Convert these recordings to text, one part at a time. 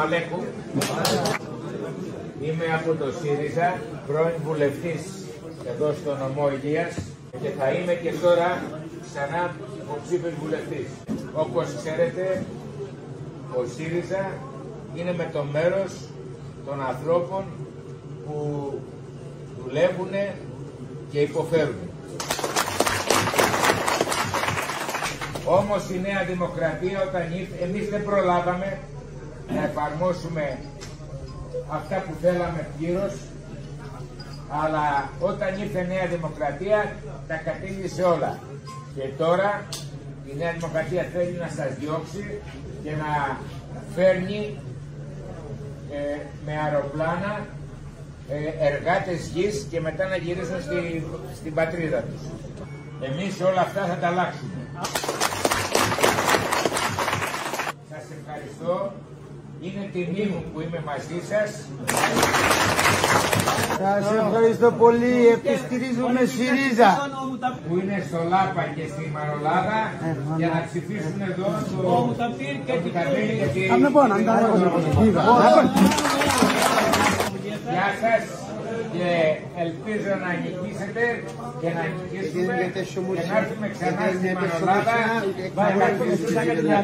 Αλέκου. Είμαι από το ΣΥΡΙΖΑ, πρώην βουλευτής εδώ στο νομό Ηλίας και θα είμαι και τώρα ξανά υποψήφιος βουλευτής. Όπως ξέρετε, ο ΣΥΡΙΖΑ είναι με το μέρος των ανθρώπων που δουλεύουν και υποφέρουν. Όμως η Νέα Δημοκρατία, όταν ήρθε, εμείς δεν προλάβαμε να εφαρμόσουμε αυτά που θέλαμε πλήρως, αλλά όταν ήρθε η Νέα Δημοκρατία τα κατήγγισε όλα. Και τώρα η Νέα Δημοκρατία θέλει να σας διώξει και να φέρνει με αεροπλάνα εργάτες γης και μετά να γυρίσουν στην πατρίδα τους. Εμείς όλα αυτά θα τα αλλάξουμε. Σας ευχαριστώ. Είναι τιμή μου που είμαι μαζί σας. Σας ευχαριστώ πολύ. Επιστηρίζουμε ΣΥΡΙΖΑ. Που είναι στο Λάπα και στη Μαρολάδα για να ψηφίσουν εδώ το Μουταφίρ και την Καμπέλη και την... Γεια σας και ελπίζω να νικήσετε και να νικήσουμε και να έρθουμε ξανά στη Μαρολάδα να καθίσουμε την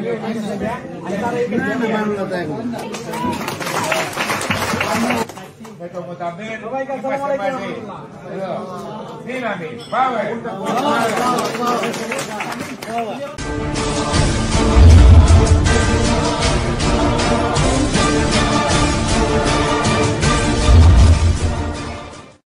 με το Μουταφίρ είμαστε μαζί. Δύναμη, πάμε!